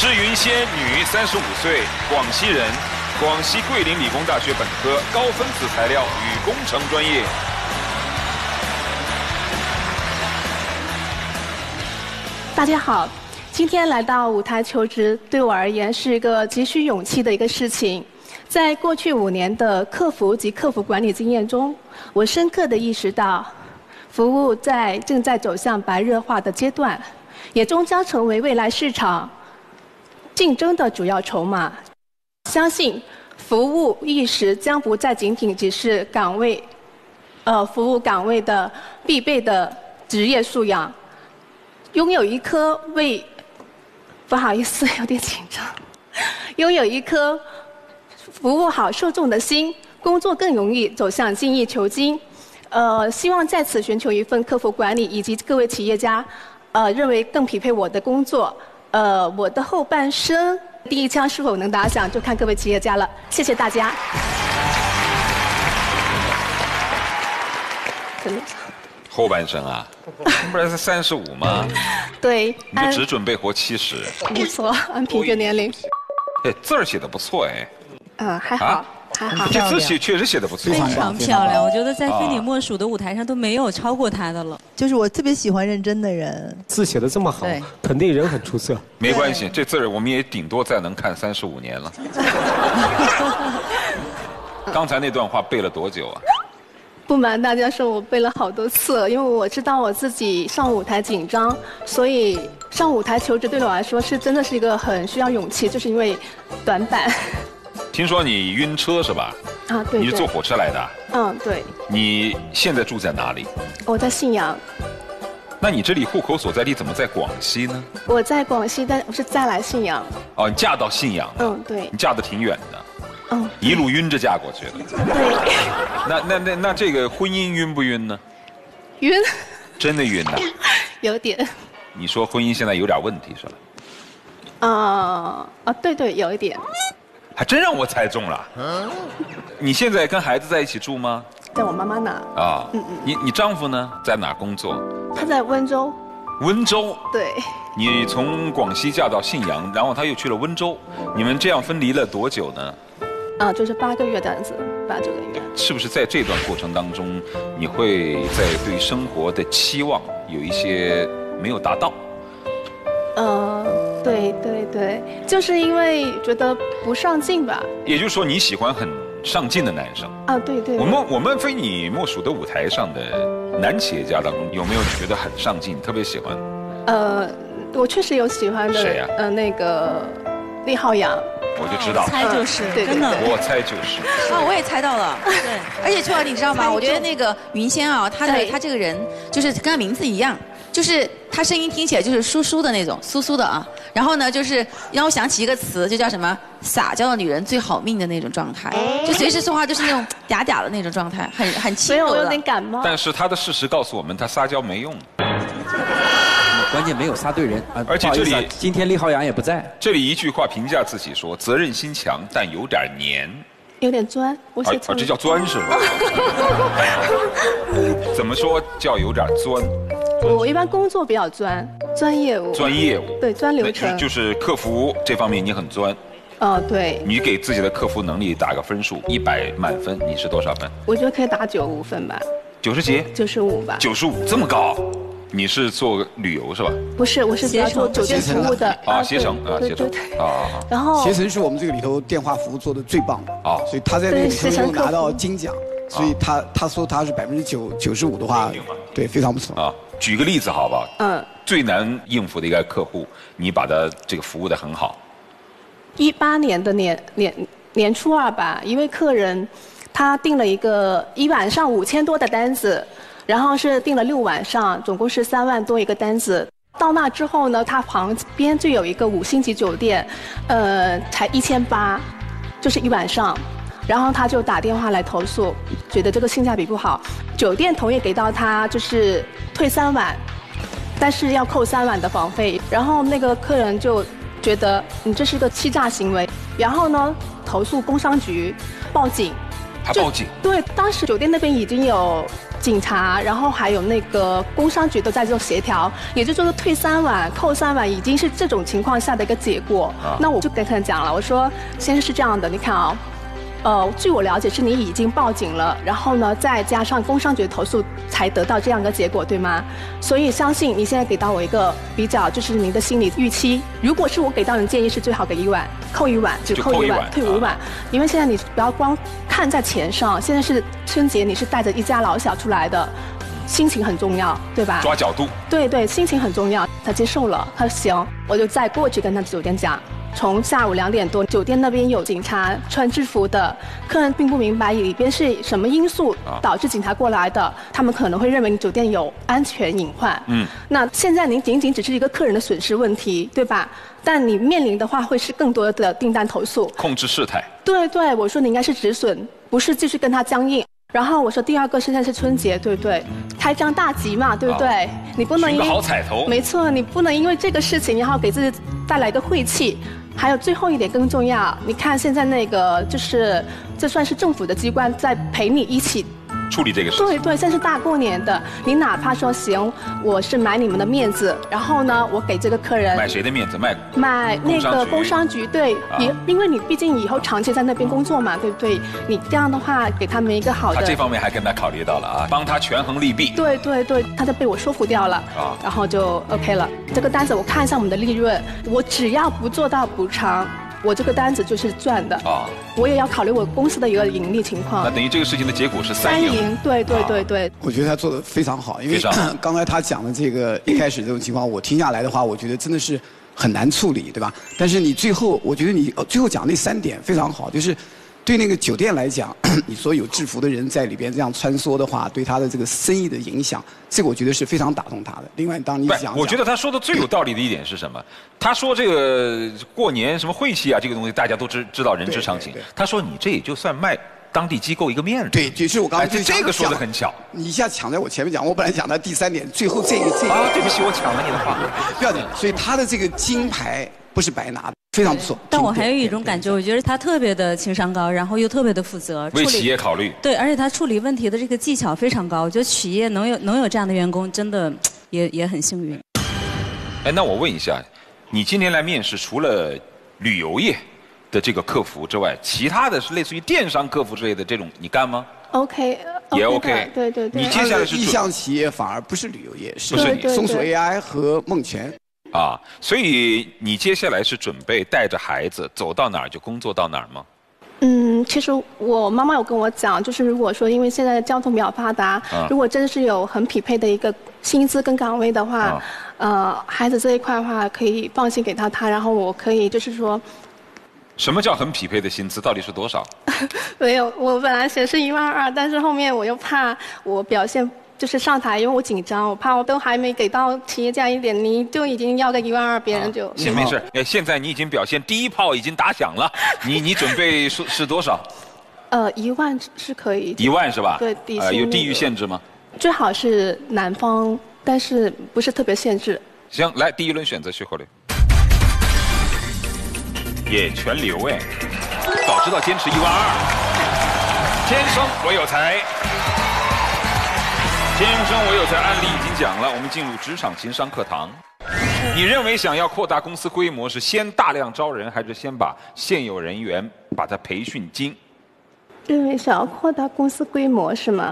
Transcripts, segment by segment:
施云仙，女，35岁，广西人，广西桂林理工大学本科，高分子材料与工程专业。 大家好，今天来到舞台求职，对我而言是一个极需勇气的一个事情。在过去5年的客服及客服管理经验中，我深刻地意识到，服务正在走向白热化的阶段，也终将成为未来市场竞争的主要筹码。相信服务意识将不再仅仅只是服务岗位的必备的职业素养。拥有一颗不好意思，有点紧张。拥有一颗服务好受众的心，工作更容易走向精益求精。希望在此寻求一份客服管理以及各位企业家，认为更匹配我的工作。我的后半生第一枪是否能打响，就看各位企业家了。谢谢大家。 后半生啊，不然是35吗？ 对， 你就只准备活70。 没错，按平均年龄。 哎，字儿写的不错哎。 还好。还好， 这字确实写的不错， 非常漂亮。我觉得在非你莫属的舞台上都没有超过她的了。 就是我特别喜欢认真的人， 字写的这么好，肯定人很出色。 没关系，这字我们也顶多再能看35年了。刚才那段话背了多久啊？ 不瞒大家说，我背了好多次，因为我知道我自己上舞台紧张，所以上舞台求职对我来说真的是一个很需要勇气，就是因为短板。 听说你晕车是吧？ 啊，对。 你是坐火车来的？ 嗯，对。 你现在住在哪里？ 我在信阳。 那你这里户口所在地怎么在广西呢？我在广西，但我是再来信阳。 哦，你嫁到信阳？ 嗯，对。 你嫁得挺远的。 嗯。 一路晕着嫁过去的。 对。 那这个婚姻晕不晕呢？ 晕。 真的晕呐？ 有点。 你说婚姻现在有点问题是吧？ 对，有一点。 还真让我猜中了。你现在跟孩子在一起住吗？ 在我妈妈那。 啊。你丈夫呢？在哪工作？ 他在温州。 温州。 对。 你从广西嫁到信阳，然后他又去了温州，你们这样分离了多久呢？ 就是8个月这样子，8、9个月。是不是在这段过程当中，你会在对生活的期望有一些没有达到？ 对，就是因为觉得不上进吧。 也就是说，你喜欢很上进的男生。 对。 我们非你莫属的舞台上的男企业家当中，有没有你觉得很上进、特别喜欢？ 我确实有喜欢的。 谁呀？ 那个厉浩洋。 我就知道， 猜就是， 真的， 我猜就是。 我也猜到了。对，而且秋儿，你知道吗？我觉得那个云仙啊，他这个人就是跟他名字一样，就是他声音听起来就是酥酥的那种，酥酥的啊。然后呢，就是让我想起一个词，就叫什么“撒娇的女人最好命”的那种状态，就随时说话就是那种嗲嗲的那种状态，很轻柔的。 所以我有点感冒。 但是他的事实告诉我们，他撒娇没用。 关键没有撒对人， 而且这里今天厉浩洋也不在。 这里一句话评价自己说：责任心强，但有点黏， 有点钻。我写错了。 这叫钻是吧？怎么说叫有点钻？ 我一般工作比较钻业务。 钻业务。 对，钻流程。 就是客服这方面你很钻。 对。 你给自己的客服能力打个分数，100满分，你是多少分？ 我觉得可以打95分吧。 90几 ？95吧。 95这么高？你是做旅游是吧？ 不是，我是做酒店服务的。 携程。 然后携程是我们这个里头电话服务做的最棒的所以他在那个里头拿到金奖，所以他说他是95%的话，对，非常不错举个例子好不好？最难应付的一个客户，你把他这个服务的很好。 18年的年初2吧，一位客人他订了一晚上5000多的单子。然后是订了6晚上，总共是3万多一个单子。到那之后呢，他旁边就有一个5星级酒店，才1800，就是1晚上。然后他就打电话来投诉，觉得这个性价比不好。酒店同意给到他就是退3晚，但是要扣3晚的房费。然后那个客人就觉得你这是个欺诈行为，然后呢投诉工商局，报警。 还报警？ 对，当时酒店那边已经有警察，然后还有那个工商局都在做协调，也就是说退3晚、扣3晚，已经是这种情况下的一个结果。那我就跟客人讲了，我说先生是这样的，你看啊。据我了解是你已经报警了，然后呢再加上工商局的投诉才得到这样一个结果，对吗？所以相信你现在给到我一个比较就是您的心理预期。如果是我给到你的建议是最好给1晚，扣1晚，只扣1晚，退5晚。因为现在你不要光看在钱上，现在是春节，你是带着一家老小出来的，心情很重要，对吧？ 抓角度。对， 心情很重要。他接受了，他说行，我就再过去跟他酒店讲。从下午2点多，酒店那边有警察穿制服的，客人并不明白里边是什么因素导致警察过来的，他们可能会认为你酒店有安全隐患。那现在您仅仅只是一个客人的损失问题，对吧？但你面临的话会是更多的订单投诉。 控制事态。 对，我说你应该是止损，不是继续跟他僵硬。然后我说第2个现在是春节，对不对？开张大吉嘛，对不对？你不能因为寻个好彩头。 没错，你不能因为这个事情然后给自己带来一个晦气。还有最后一点更重要，你看现在那个就是这算是政府的机关在陪你一起处理这个事情。 对，现在是大过年的，你哪怕说行，我是买你们的面子，然后呢，我给这个客人买谁的面子？ 买那个工商局，对，因为你毕竟以后长期在那边工作嘛，对不对？你这样的话给他们一个好的。 他这方面还跟他考虑到了啊，帮他权衡利弊。 对，他就被我说服掉了然后就 OK 了。这个单子我看一下我们的利润，我只要不做到补偿。我这个单子就是赚的我也要考虑我公司的一个盈利情况。 那等于这个事情的结果是3赢。 对。 我觉得他做得非常好，因为刚才他讲的这个一开始这种情况，我听下来的话，我觉得真的是很难处理，对吧？但是你最后，我觉得你最后讲那3点非常好，就是对那个酒店来讲，你说有制服的人在里边这样穿梭的话，对他的这个生意的影响，这个我觉得是非常打动他的。另外，当你讲， 我觉得他说的最有道理的一点是什么？他说这个过年什么晦气啊，这个东西大家都知道，人之常情。他说你这也就算卖当地机构一个面子。 对，就是我刚才这个说的很巧。 你一下抢在我前面讲，我本来讲的第3点，最后这个对不起，我抢了你的话。 不要紧，所以他的这个金牌不是白拿的。非常不错， 但我还有一种感觉，我觉得他特别的情商高，然后又特别的负责， 为企业考虑。 对，而且他处理问题的这个技巧非常高。我觉得企业能有这样的员工，真的也很幸运。 那我问一下，你今天来面试，除了旅游业的这个客服之外，其他的是类似于电商客服之类的这种，你干吗 ？OK， 也 OK。 对。 你接下来是意向企业，反而不是旅游业，是你松鼠 AI 和梦泉。 所以你接下来是准备带着孩子走到哪儿就工作到哪儿吗？ 其实我妈妈有跟我讲，就是如果说因为现在交通比较发达，如果真的是有很匹配的一个薪资跟岗位的话，孩子这一块的话可以放心给他，然后我可以就是说。 什么叫很匹配的薪资？到底是多少？ 没有，我本来写是12000，但是后面我又怕我表现。就是上台，因为我紧张，我怕我都还没给到企业家一点，你就已经要个12000，别人就。 没事，现在你已经表现第一炮已经打响了，你准备是多少 ？1万是可以。 1万是吧？ 对， 有地域限制吗？ 最好是南方，但是不是特别限制。 行，来第1轮选择徐厚雷。也全留早知道坚持12000，天生我有才。天生我有才案例已经讲了，我们进入职场情商课堂。你认为想要扩大公司规模，是先大量招人，还是先把现有人员把它培训精？ 认为想要扩大公司规模是吗？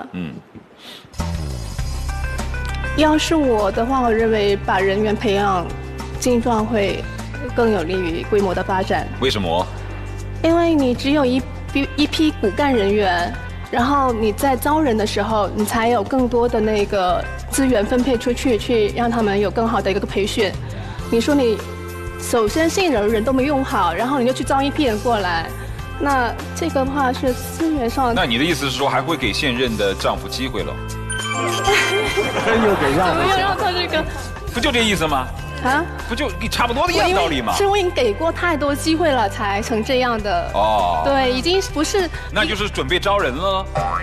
要是我的话，我认为把人员培养精壮会更有利于规模的发展。 为什么？ 因为你只有一批骨干人员。然后你在招人的时候，你才有更多的那个资源分配出去，去让他们有更好的一个培训。你说你首先现有的人都没用好，然后你就去招一批人过来，那这个的话是资源上。 那你的意思是说还会给现任的丈夫机会了？ 又给让？ 没有让他这个？ 不就这意思吗？不就差不多的一样道理吗？ 是我已经给过太多机会了，才成这样的。对，已经不是。 那就是准备招人了。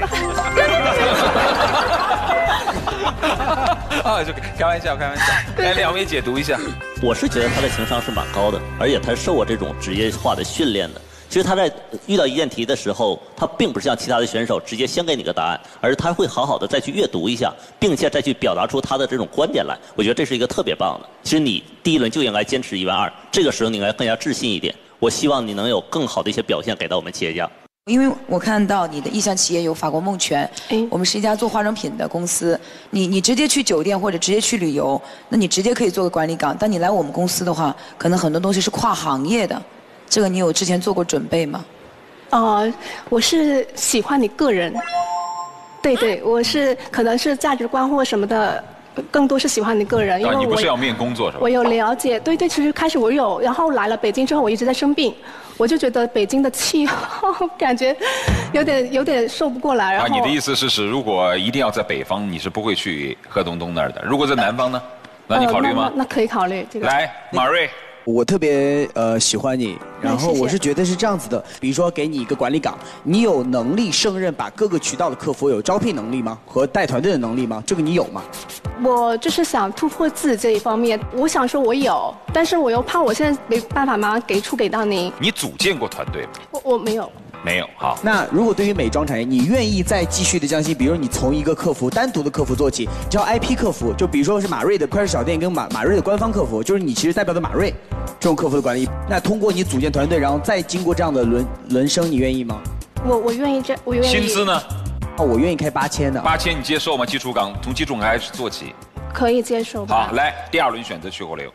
就开玩笑。来，2位解读一下。 我是觉得他的情商是蛮高的，而且他受过这种职业化的训练的。 其实他在遇到一件题的时候，他并不是像其他的选手直接先给你个答案，而是他会好好的再去阅读一下，并且再去表达出他的这种观点来。我觉得这是一个特别棒的。其实你第一轮就应该坚持12000，这个时候你应该更加自信一点。我希望你能有更好的一些表现给到我们企业家。 因为我看到你的意向企业有法国梦泉，我们是一家做化妆品的公司。你直接去酒店或者直接去旅游，那你直接可以做个管理岗。但你来我们公司的话，可能很多东西是跨行业的，这个你有之前做过准备吗？ 我是喜欢你个人，对，我是可能是价值观或什么的。更多是喜欢你个人，因为你不是要面工作是吧？ 我有了解，对，其实开始我有，然后来了北京之后，我一直在生病，我就觉得北京的气候感觉有点受不过来。然后你的意思是如果一定要在北方，你是不会去贺东东那儿的。如果在南方呢？那你考虑吗？ 那可以考虑这个。 来，马瑞。 我特别喜欢你，然后我是觉得是这样子的，比如说给你一个管理岗，你有能力胜任把各个渠道的客服有招聘能力吗？和带团队的能力吗？这个你有吗？ 我就是想突破自己这一方面，我想说我有，但是我又怕我现在没办法马上给到您。 你组建过团队吗？ 我没有。 没有，好。 那如果对于美妆产业，你愿意再继续的将心，比如你从一个客服单独的客服做起，叫 IP 客服，就比如说是马瑞的快时小店跟马瑞的官方客服，就是你其实代表的马瑞这种客服的管理。那通过你组建团队，然后再经过这样的轮升，你愿意吗？ 我愿意我愿意。 薪资呢？ 我愿意开8000的。 8000你接受吗？基础岗从基础岗开始做起。 可以接受吧。 好，来第2轮选择徐国流。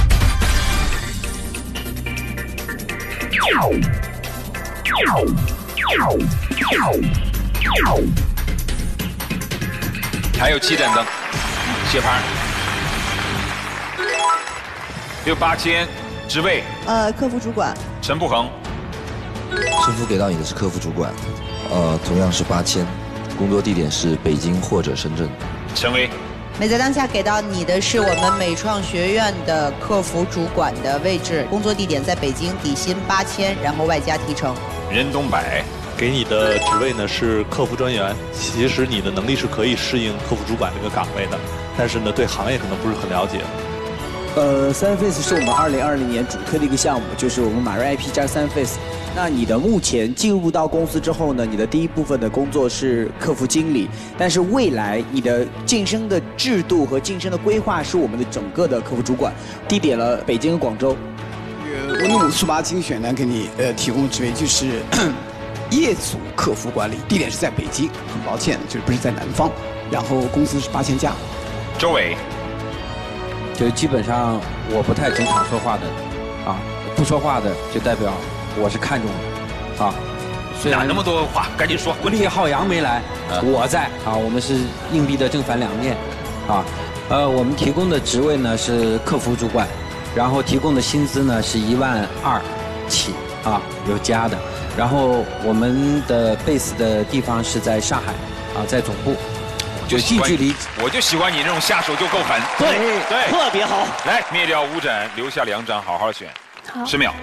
还有7盏灯，谢盘。8000，职位？ 客服主管。 陈步恒。 师傅给到你的是客服主管，同样是8000，工作地点是北京或者深圳。 陈薇。 美在当下给到你的是我们美创学院的客服主管的位置，工作地点在北京，底薪8000，然后外加提成。 任东北。 给你的职位呢是客服专员，其实你的能力是可以适应客服主管这个岗位的，但是呢对行业可能不是很了解。 3Face 是我们2020年主推的一个项目，就是我们马瑞 IP 加3Face。那你的目前进入到公司之后呢，你的第一部分的工作是客服经理，但是未来你的晋升的制度和晋升的规划是我们的整个的客服主管，地点了北京和广州。 温努速八精选呢给你提供的职位就是业组客服管理，地点是在北京，很抱歉就是不是在南方，然后公司是8000加。 周伟。 就基本上我不太经常说话的，不说话的就代表我是看重的， 哪那么多话，赶紧说。 厉浩洋没来，我在我们是硬币的正反两面，我们提供的职位呢是客服主管，然后提供的薪资呢是12000起，有加的，然后我们的 base 的地方是在上海，在总部。就近距离， 我就喜欢你这种下手就够狠。 对，特别好。 来，灭掉5盏，留下2盏，好好选。10秒。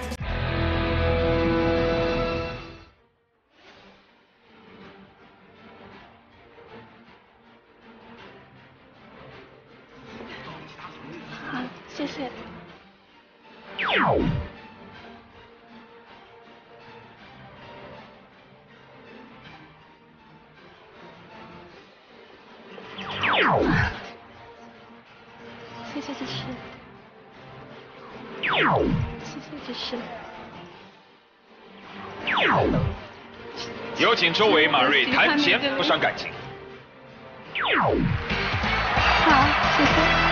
好，谢谢。谢谢支持，谢谢支持。 有请周伟、马瑞谈钱不伤感情。 好，谢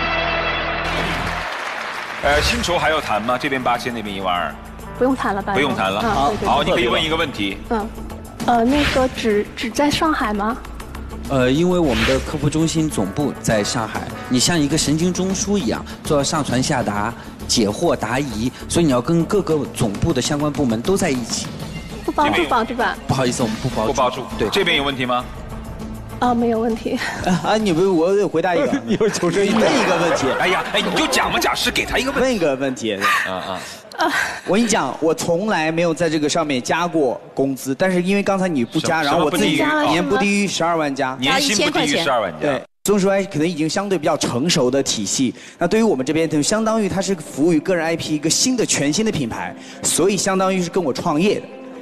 谢。 薪酬还要谈吗？这边8000，那边12000。 不用谈了吧？ 不用谈了。好，你可以问一个问题。 那个只在上海吗？ 因为我们的客服中心总部在上海，你像一个神经中枢一样，做上传下达、解惑答疑，所以你要跟各个总部的相关部门都在一起。 不包住吧，对吧？ 不好意思，我们不包住。 不包住。对，这边有问题吗？ 没有问题。 你不，我得回答一个， 你有求生欲。 问一个问题。 哎呀，你就讲嘛，讲师给他一个问题。 问一个问题。我跟你讲，我从来没有在这个上面加过工资，但是因为刚才你不加，然后我自己年不低于12万加， 年薪不低于12万加。 对，松鼠 I 可能已经相对比较成熟的体系。那对于我们这边，就相当于它是服务于个人 IP 一个全新的品牌，所以相当于是跟我创业的。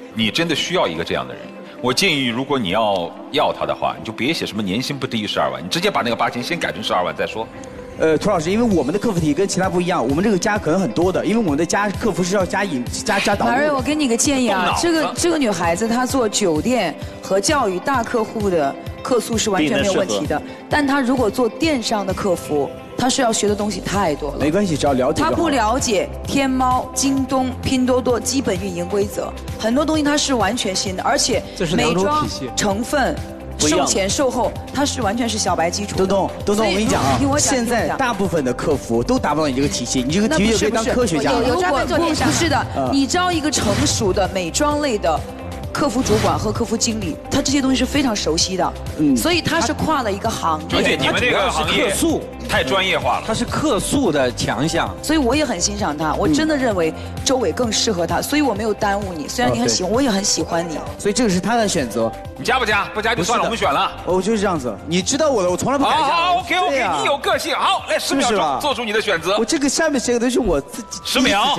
你真的需要一个这样的人。我建议，如果你要他的话，你就别写什么年薪不低于12万，你直接把那个8000先改成12万再说。 涂老师，因为我们的客服体跟其他不一样，我们这个加可能很多的，因为我们的加客服是要加导入。 马瑞，我给你个建议啊，这个女孩子她做酒店和教育大客户的客诉是完全没有问题的，但她如果做电商的客服，她需要学的东西太多了。 没关系，只要了解就好。 她不了解天猫、京东、拼多多基本运营规则，很多东西她是完全新的，而且美妆成分。售前售后，它是完全是小白基础。 东东，我跟你讲啊，现在大部分的客服都达不到你这个体系，你这个体系就可以当科学家了。 如果不是的，你招一个成熟的美妆类的客服主管和客服经理，他这些东西是非常熟悉的，所以他是跨了一个行业。 而且你们这个行业客诉太专业化了， 它是客诉的强项。 所以我也很欣赏他，我真的认为周伟更适合他，所以我没有耽误你。虽然你很喜欢，我也很喜欢你。 所以这个是他的选择。 你加不加？不加就算了，我们选了。 我就是这样子，你知道我的，我从来不改。 好 ，OK， 你有个性。好，来10秒钟做出你的选择。 我这个下面写的都是我自己。 10秒。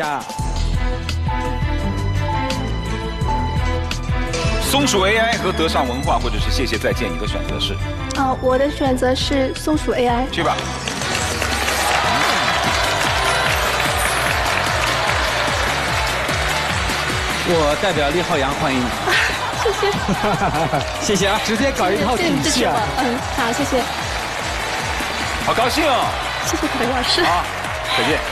松鼠 AI 和德尚文化，或者是谢谢再见，你的选择是？ 我的选择是松鼠 AI。 去吧。 我代表厉浩洋欢迎你。 谢谢。 谢谢啊， 直接搞一套体系啊。 好，谢谢。 好高兴哦。 谢谢裴老师。 好，再见。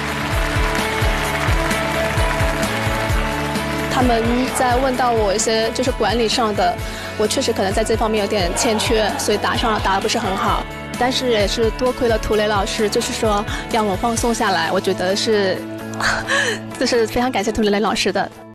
他们在问到我一些就是管理上的，我确实可能在这方面有点欠缺，所以答得不是很好。但是也是多亏了涂磊老师，就是说让我放松下来，我觉得是，就是非常感谢涂磊老师的。